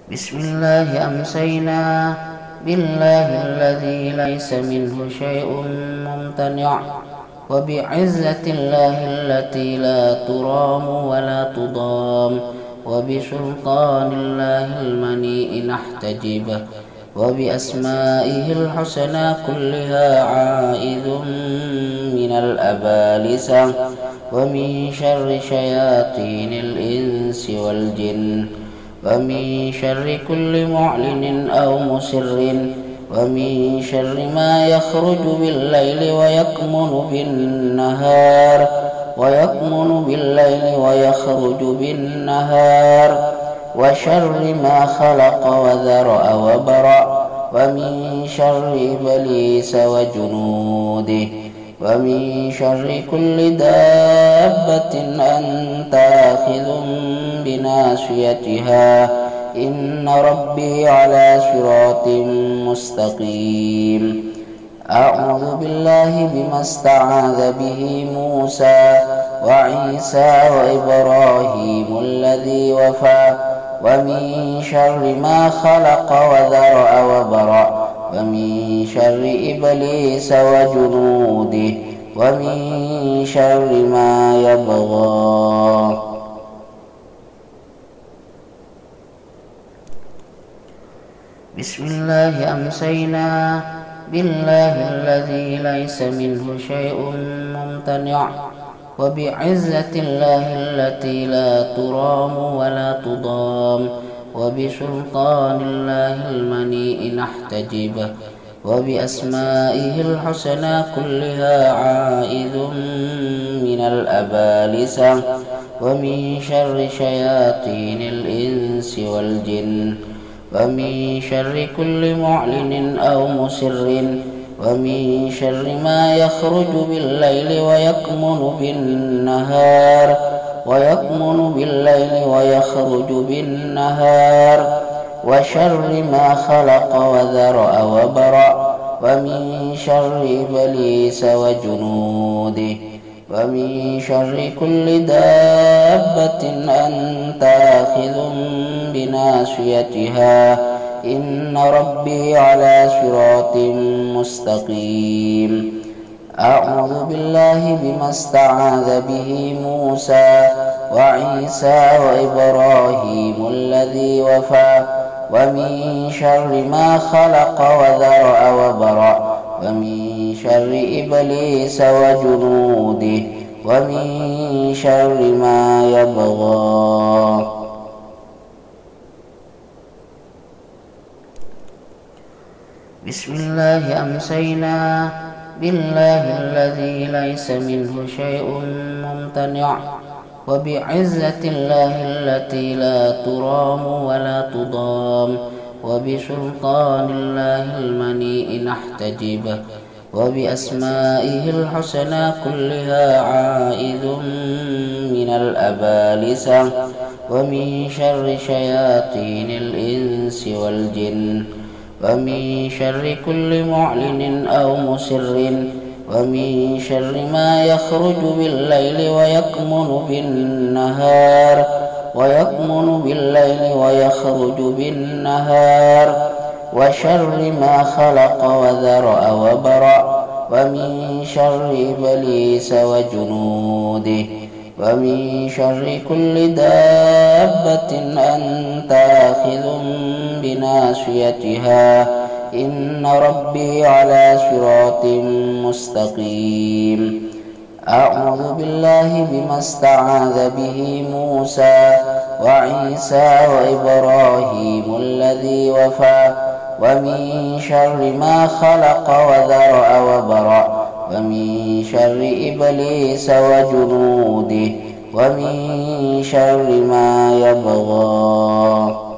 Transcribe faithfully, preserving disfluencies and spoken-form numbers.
بسم الله أمسينا بالله الذي ليس منه شيء ممتنع، وبعزة الله التي لا ترام ولا تضام، وبسلطان الله المنيء نحتجب، وبأسمائه الحسنى كلها عائذ من الأبالسة، ومن شر شياطين الإنس والجن، ومن شر كل معلن أو مسر، ومن شر ما يخرج بالليل ويكمن بالنهار ويكمن بالليل ويخرج بالنهار، وشر ما خلق وذرأ وبرأ، ومن شر إبليس وجنوده، ومن شر كل دابة أنت آخذ بناصيتها، إن ربي على صراط مستقيم. أعوذ بالله بما استعاذ به موسى وعيسى وإبراهيم الذي وفى، ومن شر ما خلق وذرأ وبرأ، ومن شر إبليس وجنوده، ومن شر ما يبغى. بسم الله أمسينا بالله الذي ليس منه شيء ممتنع، وبعزة الله التي لا ترام ولا تضام، وبسلطان الله المنيء نحتجب، وبأسمائه الحسنى كلها عائذ من الأبالسة، ومن شر شياطين الإنس والجن، ومن شر كل معلن أو مسر، ومن شر ما يخرج بالليل ويكمن بالنهار ويكمن بالليل ويخرج بالنهار، وشر ما خلق وذرأ وبرأ، ومن شر إبليس وجنوده، ومن شر كل دابة أنت آخذ بناصيتها، إن ربي على صراط مستقيم. أعوذ بالله بما استعاذ به موسى وعيسى وإبراهيم الذي وفى، ومن شر ما خلق وذرأ وبرأ، ومن شر إبليس وجنوده، ومن شر ما يبغى. بسم الله أمسينا بالله الذي ليس منه شيء ممتنع، وبعزة الله التي لا ترام ولا تضام، وبسلطان الله المنيء نحتجب، وبأسمائه الحسنى كلها عائذ من الأبالسة، ومن شر شياطين الإنس والجن، ومن شر كل معلن أو مسر، ومن شر ما يخرج بالليل ويكمن بالنهار ويكمن بالليل ويخرج بالنهار، وشر ما خلق وذرأ وبرأ، ومن شر إبليس وجنوده، ومن شر كل دابة أنت آخذ بناصيتها، إن ربي على صراط مستقيم. أعوذ بالله بما استعاذ به موسى وعيسى وإبراهيم الذي وفى، ومن شر ما خلق وذرأ وبرأ، ومن شر إبليس وجنوده، ومن شر ما يبغى.